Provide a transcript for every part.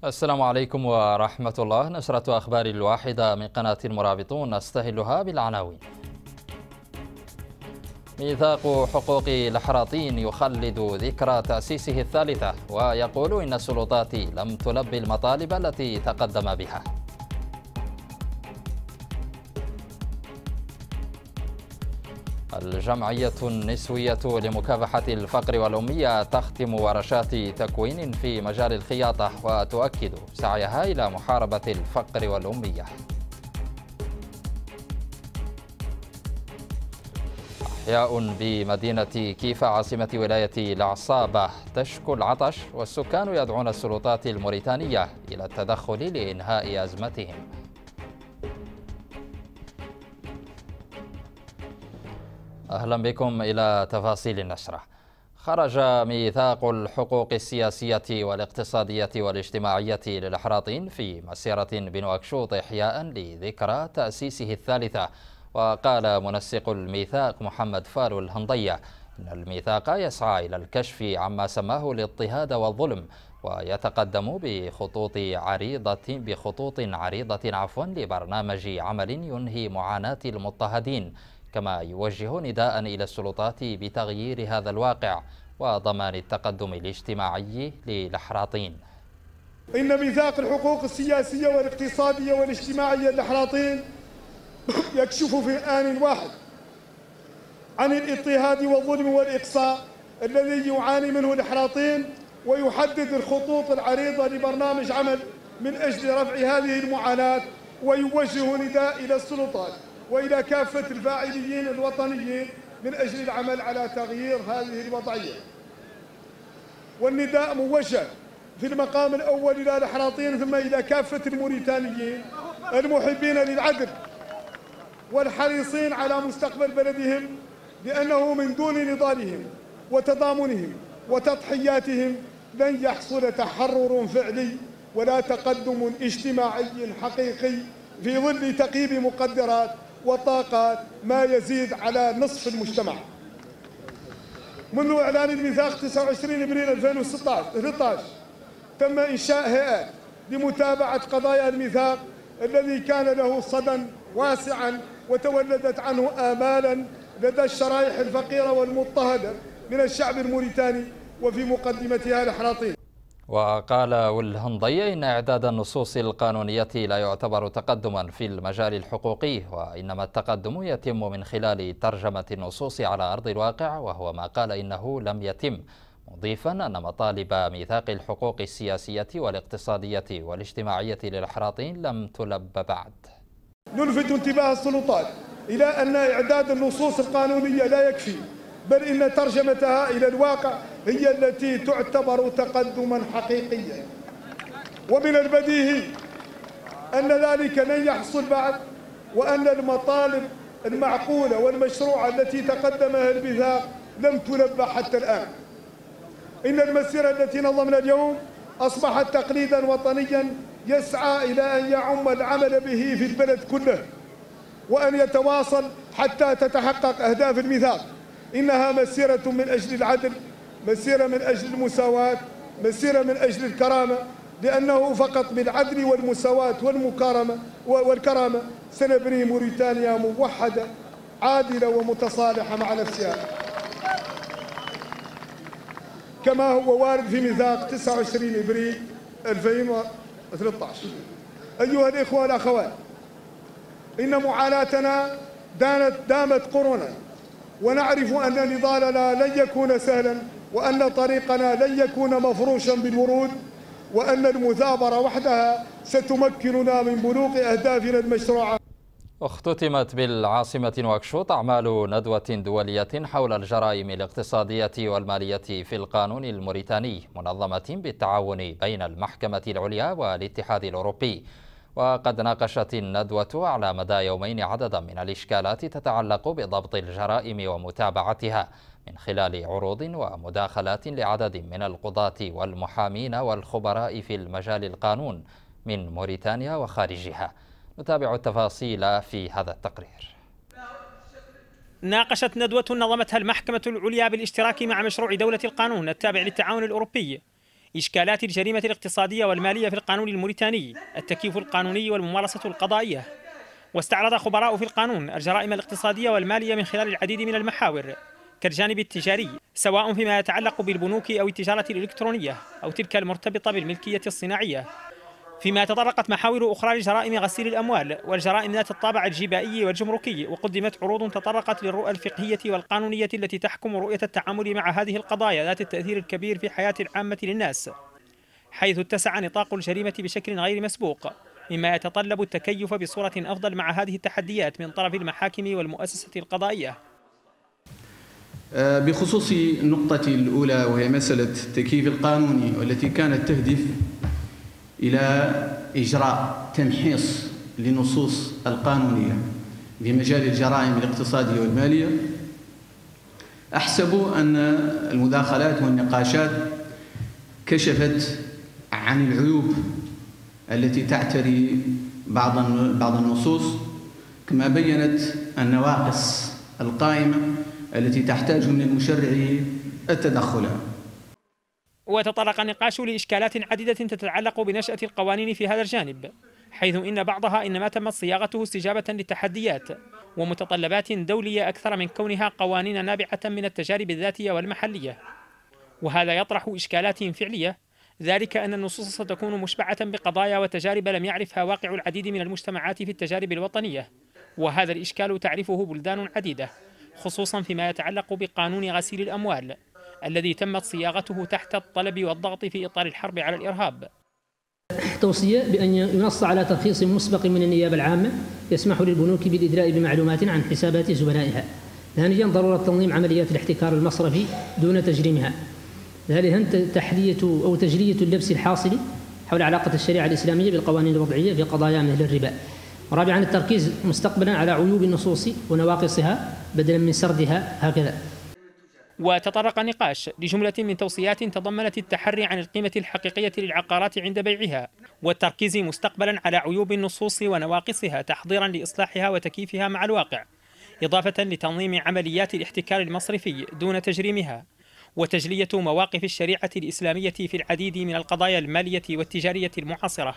السلام عليكم ورحمة الله. نشرة أخبار الواحدة من قناة المرابطون نستهلها بالعناوين. ميثاق حقوق الأحراطين يخلد ذكرى تأسيسه الثالثة، ويقول إن السلطات لم تلبي المطالب التي تقدم بها. الجمعية النسوية لمكافحة الفقر والأمية تختم ورشات تكوين في مجال الخياطة، وتؤكد سعيها إلى محاربة الفقر والأمية. أحياء بمدينة كيفا عاصمة ولاية العصابة تشكو العطش، والسكان يدعون السلطات الموريتانية إلى التدخل لإنهاء أزمتهم. أهلا بكم إلى تفاصيل النشرة. خرج ميثاق الحقوق السياسية والاقتصادية والاجتماعية للأحراطين في مسيرة بنواكشوط إحياء لذكرى تأسيسه الثالثة. وقال منسق الميثاق محمد فالو الهنضية إن الميثاق يسعى إلى الكشف عما سماه الاضطهاد والظلم، ويتقدم بخطوط عريضة لبرنامج عمل ينهي معاناة المضطهدين، كما يوجه نداء إلى السلطات بتغيير هذا الواقع وضمان التقدم الاجتماعي للأحراطين. إن ميثاق الحقوق السياسية والاقتصادية والاجتماعية للأحراطين يكشف في آن واحد عن الاضطهاد والظلم والإقصاء الذي يعاني منه الأحراطين، ويحدد الخطوط العريضة لبرنامج عمل من أجل رفع هذه المعاناة، ويوجه نداء إلى السلطات وإلى كافة الفاعلين الوطنيين من أجل العمل على تغيير هذه الوضعية. والنداء موجه في المقام الأول إلى الأحراطين، ثم إلى كافة الموريتانيين المحبين للعدل والحريصين على مستقبل بلدهم، لأنه من دون نضالهم وتضامنهم وتضحياتهم لن يحصل تحرر فعلي ولا تقدم اجتماعي حقيقي في ظل تقييد مقدرات وطاقات ما يزيد على نصف المجتمع. منذ إعلان الميثاق 29 أبريل 2013 تم إنشاء هيئات لمتابعة قضايا الميثاق الذي كان له صدى واسعا، وتولدت عنه آمالا لدى الشرائح الفقيرة والمضطهدة من الشعب الموريتاني، وفي مقدمتها الأحراطين. وقال الهنضية إن إعداد النصوص القانونية لا يعتبر تقدما في المجال الحقوقي، وإنما التقدم يتم من خلال ترجمة النصوص على أرض الواقع، وهو ما قال إنه لم يتم، مضيفا أن مطالب ميثاق الحقوق السياسية والاقتصادية والاجتماعية للأحراطين لم تلب بعد. نلفت انتباه السلطات إلى أن إعداد النصوص القانونية لا يكفي، بل إن ترجمتها إلى الواقع هي التي تعتبر تقدما حقيقيا. ومن البديهي أن ذلك لن يحصل بعد، وأن المطالب المعقولة والمشروعة التي تقدمها الميثاق لم تلبى حتى الآن. إن المسيرة التي نظمنا اليوم أصبحت تقليدا وطنيا يسعى إلى أن يعم العمل به في البلد كله، وأن يتواصل حتى تتحقق أهداف الميثاق. إنها مسيرة من أجل العدل، مسيرة من أجل المساواة، مسيرة من أجل الكرامة، لأنه فقط بالعدل والمساواة والكرامة سنبني موريتانيا موحدة عادلة ومتصالحة مع نفسها، كما هو وارد في ميثاق 29 أبريل 2013. أيها الإخوة والأخوات، إن معاناتنا دامت قرونا، ونعرف أن نضالنا لن يكون سهلا، وأن طريقنا لن يكون مفروشا بالورود، وأن المثابرة وحدها ستمكننا من بلوغ أهدافنا المشروعة. اختتمت بالعاصمة نواكشوط أعمال ندوة دولية حول الجرائم الاقتصادية والمالية في القانون الموريتاني، منظمة بالتعاون بين المحكمة العليا والاتحاد الأوروبي. وقد ناقشت الندوة على مدى يومين عددا من الإشكالات تتعلق بضبط الجرائم ومتابعتها، من خلال عروض ومداخلات لعدد من القضاة والمحامين والخبراء في المجال القانون من موريتانيا وخارجها. نتابع التفاصيل في هذا التقرير. ناقشت ندوة نظمتها المحكمة العليا بالاشتراك مع مشروع دولة القانون التابع للتعاون الأوروبي إشكالات الجريمة الاقتصادية والمالية في القانون الموريتاني، التكييف القانوني والممارسة القضائية. واستعرض خبراء في القانون الجرائم الاقتصادية والمالية من خلال العديد من المحاور كالجانب التجاري، سواء فيما يتعلق بالبنوك أو التجارة الإلكترونية أو تلك المرتبطة بالملكية الصناعية، فيما تطرقت محاور أخرى لجرائم غسيل الأموال والجرائم ذات الطابع الجبائي والجمركي، وقدمت عروض تطرقت للرؤى الفقهية والقانونية التي تحكم رؤية التعامل مع هذه القضايا ذات التأثير الكبير في حياة العامة للناس، حيث اتسع نطاق الجريمة بشكل غير مسبوق، مما يتطلب التكيف بصورة أفضل مع هذه التحديات من طرف المحاكم والمؤسسة القضائية. بخصوص النقطة الأولى وهي مسألة التكييف القانوني والتي كانت تهدف إلى إجراء تمحيص للنصوص القانونية في مجال الجرائم الاقتصادية والمالية، أحسب أن المداخلات والنقاشات كشفت عن العيوب التي تعتري بعض النصوص، كما بيّنت النواقص القائمة التي تحتاج من المشرع التدخل. وتطرق النقاش لإشكالات عديدة تتعلق بنشأة القوانين في هذا الجانب، حيث إن بعضها إنما تمت صياغته استجابة للتحديات ومتطلبات دولية أكثر من كونها قوانين نابعة من التجارب الذاتية والمحلية، وهذا يطرح إشكالات فعلية، ذلك أن النصوص ستكون مشبعة بقضايا وتجارب لم يعرفها واقع العديد من المجتمعات في التجارب الوطنية، وهذا الإشكال تعرفه بلدان عديدة، خصوصا فيما يتعلق بقانون غسيل الأموال الذي تمت صياغته تحت الطلب والضغط في إطار الحرب على الإرهاب. توصية بأن ينص على ترخيص مسبق من النيابة العامة يسمح للبنوك بالإدلاء بمعلومات عن حسابات زبنائها. ثانيا، ضرورة تنظيم عمليات الاحتكار المصرفي دون تجريمها. ثالثا، تحلية أو تجلية اللبس الحاصل حول علاقة الشريعة الإسلامية بالقوانين الوضعية في قضايا مثل الربا. رابعا، التركيز مستقبلا على عيوب النصوص ونواقصها بدلا من سردها هكذا. وتطرق النقاش لجملة من توصيات تضمنت التحري عن القيمة الحقيقية للعقارات عند بيعها، والتركيز مستقبلا على عيوب النصوص ونواقصها تحضيرا لإصلاحها وتكييفها مع الواقع، إضافة لتنظيم عمليات الاحتكار المصرفي دون تجريمها، وتجلية مواقف الشريعة الإسلامية في العديد من القضايا المالية والتجارية المعاصرة.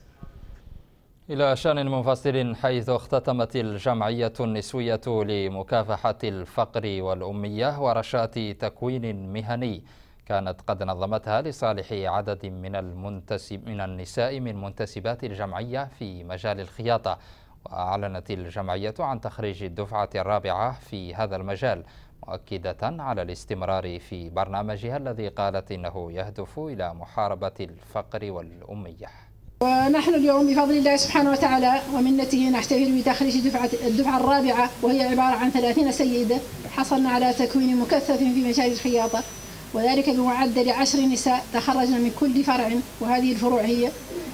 إلى شأن منفصل، حيث اختتمت الجمعية النسوية لمكافحة الفقر والأمية ورشات تكوين مهني كانت قد نظمتها لصالح عدد من النساء من منتسبات الجمعية في مجال الخياطة. وأعلنت الجمعية عن تخريج الدفعة الرابعة في هذا المجال، مؤكدة على الاستمرار في برنامجها الذي قالت إنه يهدف إلى محاربة الفقر والأمية. ونحن اليوم بفضل الله سبحانه وتعالى ومنته نحتفل بتخريج الدفعة الرابعة، وهي عبارة عن 30 سيدة حصلنا على تكوين مكثف في مجال الخياطة، وذلك بمعدل 10 نساء تخرجن من كل فرع، وهذه الفروع هي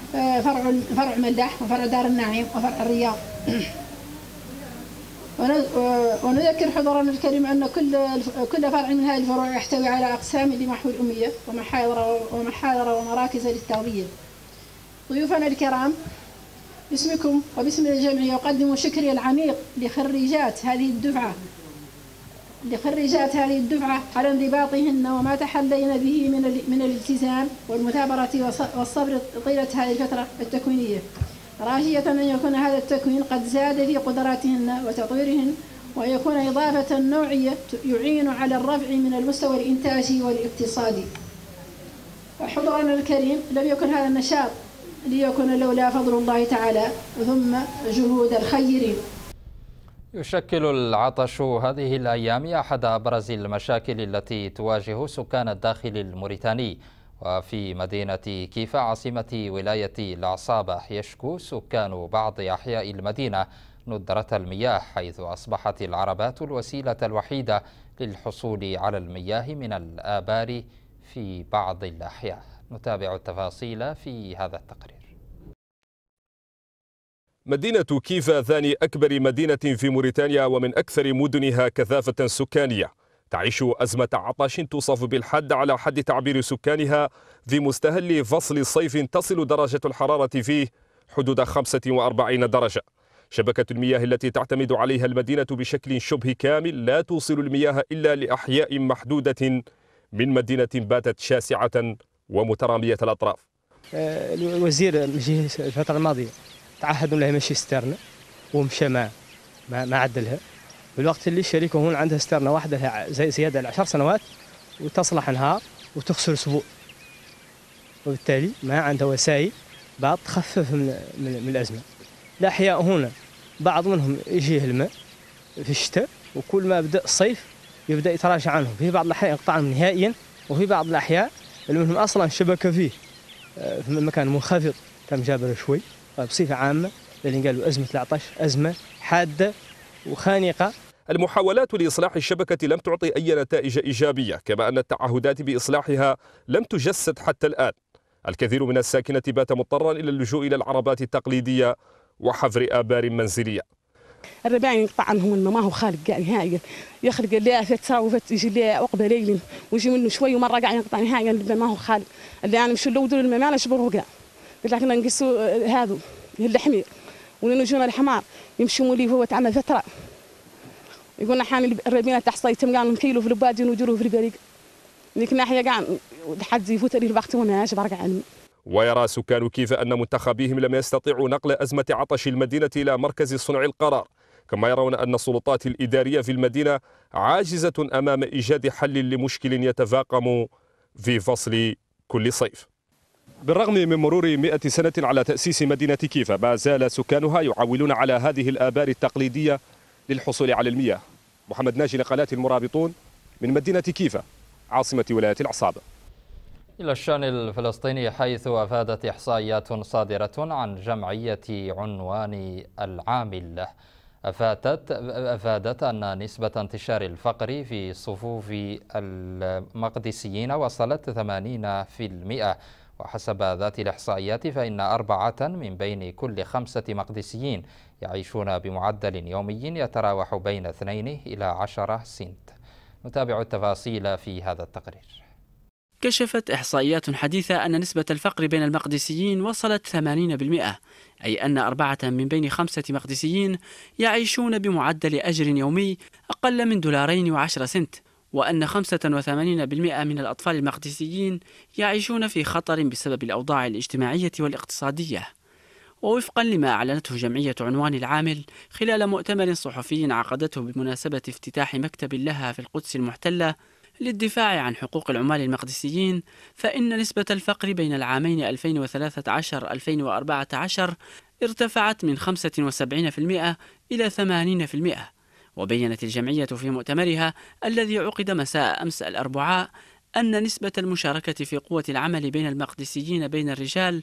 فرع ملدح وفرع دار النعيم وفرع الرياض. ونذكر حضورنا الكريم أن كل فرع من هذه الفروع يحتوي على أقسام لمحو الأمية ومحاضر ومراكز للتغذية. ضيوفنا الكرام، باسمكم وباسم الجمعية أقدم شكري العميق لخريجات هذه الدفعة على انضباطهن وما تحلين به من الالتزام والمثابرة والصبر طيلة هذه الفترة التكوينية، راجية أن يكون هذا التكوين قد زاد في قدراتهن وتطويرهن، ويكون إضافة نوعية يعين على الرفع من المستوى الإنتاجي والاقتصادي. وحضورنا الكريم، لم يكن هذا النشاط ليكن لولا فضل الله تعالى ثم جهود الخيرين. يشكل العطش هذه الأيام أحد أبرز المشاكل التي تواجه سكان الداخل الموريتاني. وفي مدينة كيفا عاصمة ولاية العصابة يشكو سكان بعض أحياء المدينة ندرة المياه، حيث أصبحت العربات الوسيلة الوحيدة للحصول على المياه من الآبار في بعض الأحياء. نتابع التفاصيل في هذا التقرير. مدينة كيفا ثاني أكبر مدينة في موريتانيا ومن أكثر مدنها كثافة سكانية تعيش أزمة عطش توصف بالحد على حد تعبير سكانها في مستهل فصل الصيف تصل درجة الحرارة فيه حدود 45 درجة. شبكة المياه التي تعتمد عليها المدينة بشكل شبه كامل لا توصل المياه إلا لأحياء محدودة من مدينة باتت شاسعة ومترامية الأطراف. الوزير الفترة الماضية تعهد له يمشي سترنا ومشى ما عدلها، بالوقت اللي الشركة هون عندها سترنا واحدة لها زيادة ل 10 سنوات وتصلح نهار وتخسر أسبوع، وبالتالي ما عندها وسائل بعض تخفف من الأزمة. الأحياء هنا بعض منهم يجيه الماء في الشتاء، وكل ما بدأ الصيف يبدأ يتراجع عنهم، في بعض الأحياء يقطعهم نهائيا، وفي بعض الأحياء اللي منهم أصلا شبكة فيه في مكان منخفض تم جابره شوي. بصفة عامة اللي قالوا أزمة العطش أزمة حادة وخانقة. المحاولات لإصلاح الشبكة لم تعطي أي نتائج إيجابية، كما أن التعهدات بإصلاحها لم تجسد حتى الآن. الكثير من الساكنة بات مضطرا إلى اللجوء إلى العربات التقليدية وحفر آبار منزلية. الرباعي يقطع عنهم الماء، ما هو خالق كاع نهائيا، يخرج لها فتره ويجي لها عقبه ليل ويجي منه شوي ومره كاع ينقطع نهائيا، ما هو خالق. اللي انا نمشيو نلودوا الماء ما نشبروه كاع، قلت لك نقصوا هذو الحمير ونجونا الحمار يمشوا مولي هو تعمل فتره يقولنا حاني الربينه تحصيتهم قال كيلو في البادي ونجروه في البريق ديك الناحيه كاع حد يفوت لي الوقت وما ناش برك علم. ويرى سكان كيف أن منتخبيهم لم يستطيعوا نقل أزمة عطش المدينة إلى مركز صنع القرار، كما يرون أن السلطات الإدارية في المدينة عاجزة أمام إيجاد حل لمشكل يتفاقم في فصل كل صيف. بالرغم من مرور 100 سنة على تأسيس مدينة كيفا، ما زال سكانها يعولون على هذه الآبار التقليدية للحصول على المياه. محمد ناجي، لقناة المرابطون من مدينة كيفا عاصمة ولاية العصابة. إلى الشأن الفلسطيني، حيث أفادت إحصائيات صادرة عن جمعية عنوان العامل أفادت أن نسبة انتشار الفقر في صفوف المقدسيين وصلت 80%. وحسب ذات الإحصائيات فإن 4 من بين كل 5 مقدسيين يعيشون بمعدل يومي يتراوح بين 2 إلى 10 سنت. نتابع التفاصيل في هذا التقرير. كشفت إحصائيات حديثة أن نسبة الفقر بين المقدسيين وصلت 80%، أي أن 4 من بين 5 مقدسيين يعيشون بمعدل أجر يومي أقل من $2.10 سنت، وأن 85% من الأطفال المقدسيين يعيشون في خطر بسبب الأوضاع الاجتماعية والاقتصادية. ووفقا لما أعلنته جمعية عنوان العامل خلال مؤتمر صحفي عقدته بمناسبة افتتاح مكتب لها في القدس المحتلة للدفاع عن حقوق العمال المقدسيين، فإن نسبة الفقر بين العامين 2013-2014 ارتفعت من 75% إلى 80%. وبيّنت الجمعية في مؤتمرها الذي عقد مساء أمس الأربعاء أن نسبة المشاركة في قوة العمل بين المقدسيين بين الرجال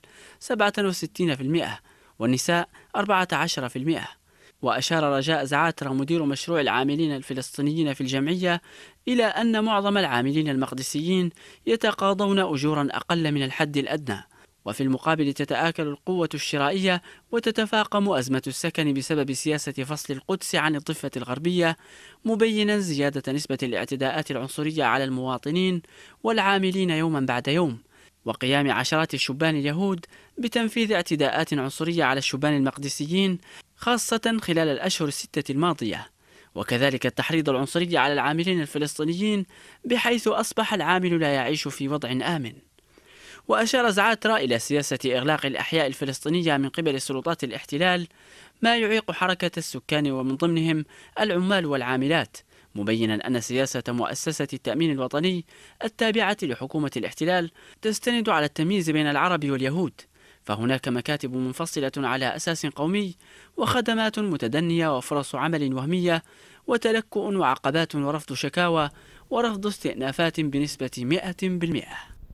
67% والنساء 14%. وأشار رجاء زعاترة مدير مشروع العاملين الفلسطينيين في الجمعية إلى أن معظم العاملين المقدسيين يتقاضون أجورا أقل من الحد الأدنى، وفي المقابل تتآكل القوة الشرائية وتتفاقم أزمة السكن بسبب سياسة فصل القدس عن الضفة الغربية، مبينا زيادة نسبة الاعتداءات العنصرية على المواطنين والعاملين يوما بعد يوم، وقيام عشرات الشبان اليهود بتنفيذ اعتداءات عنصرية على الشبان المقدسيين خاصة خلال الأشهر 6 الماضية، وكذلك التحريض العنصري على العاملين الفلسطينيين بحيث أصبح العامل لا يعيش في وضع آمن. وأشار زعاترة إلى سياسة إغلاق الأحياء الفلسطينية من قبل سلطات الاحتلال، ما يعيق حركة السكان ومن ضمنهم العمال والعاملات، مبينا أن سياسة مؤسسة التأمين الوطني التابعة لحكومة الاحتلال تستند على التمييز بين العرب واليهود، فهناك مكاتب منفصلة على أساس قومي وخدمات متدنية وفرص عمل وهمية وتلكؤ وعقبات ورفض شكاوى ورفض استئنافات بنسبة 100%.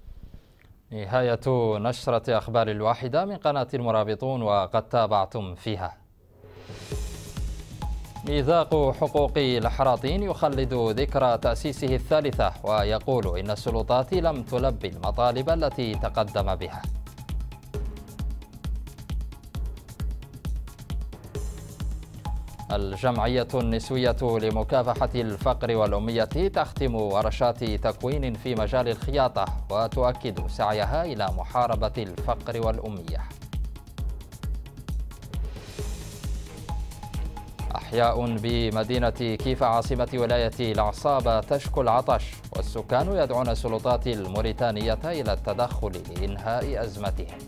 نهاية نشرة أخبار الواحدة من قناة المرابطون، وقد تابعتم فيها: ميثاق حقوق الحراطين يخلد ذكرى تأسيسه الثالثة، ويقول إن السلطات لم تلبي المطالب التي تقدم بها. الجمعية النسوية لمكافحة الفقر والأمية تختم ورشات تكوين في مجال الخياطة، وتؤكد سعيها إلى محاربة الفقر والأمية. أحياء بمدينة كيف عاصمة ولاية الأعصاب تشكو العطش، والسكان يدعون السلطات الموريتانية إلى التدخل لإنهاء أزمتهم.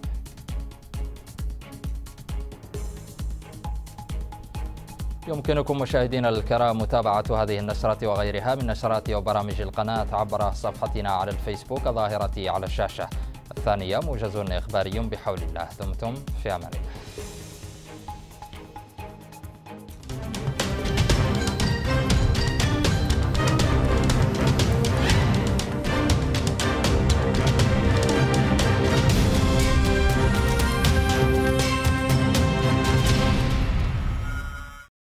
يمكنكم مشاهدينا الكرام متابعة هذه النشرات وغيرها من نشرات وبرامج القناة عبر صفحتنا على الفيسبوك الظاهرة على الشاشة. الثانية موجز إخباري بحول الله. دمتم في أمان الله.